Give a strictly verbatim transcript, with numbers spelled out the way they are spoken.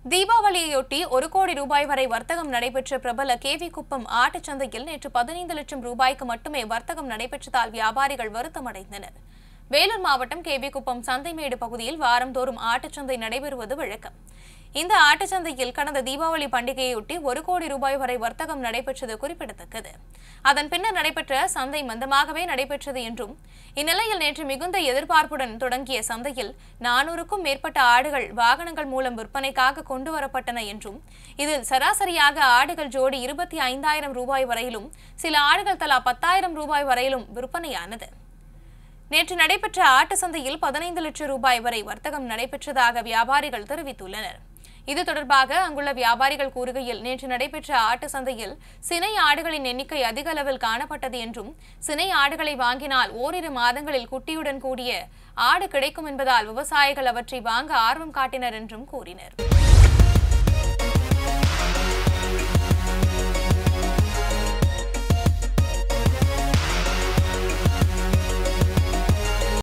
தீபாவளியையொட்டி ஒரு கோடி ரூபாய் வரை வர்த்தகம் நடைபெற்ற பிரபல கே வி குப்பம் ஆட்டுச் சந்தையில் நேற்று பதினைந்து லட்சம் ரூபாய்க்கு மட்டுமே வர்த்தகம் நடைபெற்றதால் வியாபாரிகள் வருத்தமடைந்தனர். வேலூர் மாவட்டம் கே வி குப்பம் சந்தைமேடு பகுதியில் வாரந்தோறும் ஆட்டுச்சந்தை நடைபெறுவது வழக்கம். இந்த ஆட்டுச்சந்தையில் கடந்த தீபாவளி பண்டிகையொட்டி ஒரு கோடி ரூபாய் வரை வர்த்தகம் நடைபெற்றது குறிப்பிடத்தக்கது. அதன் பின்னர் நடைபெற்ற சந்தை மந்தமாகவே நடைபெற்றது என்றும், இந்நிலையில் நேற்று மிகுந்த எதிர்பார்ப்புடன் தொடங்கிய சந்தையில் நானூறுக்கும் மேற்பட்ட ஆடுகள் வாகனங்கள் மூலம் விற்பனைக்காக கொண்டு வரப்பட்டன என்றும், இதில் சராசரியாக ஆடுகள் ஜோடி இருபத்தி ஐந்தாயிரம் ரூபாய் வரையிலும், சில ஆடுகள் தலா பத்தாயிரம் ரூபாய் வரையிலும் விற்பனையானது. நேற்று நடைபெற்ற ஆட்டு சந்தையில் பதினைந்து லட்சம் ரூபாய் வரை வர்த்தகம் நடைபெற்றதாக வியாபாரிகள் தெரிவித்துள்ளனர். இது தொடர்பாக அங்குள்ள வியாபாரிகள் கூறுகையில், நேற்று நடைபெற்ற ஆட்டு சந்தையில் சினை ஆடுகளின் எண்ணிக்கை அதிக அளவில் காணப்பட்டது என்றும், சினை ஆடுகளை வாங்கினால் ஓரிரு மாதங்களில் குட்டியுடன் கூடிய ஆடு கிடைக்கும் என்பதால் விவசாயிகள் அவற்றை வாங்க ஆர்வம் காட்டினர் என்றும் கூறினர்.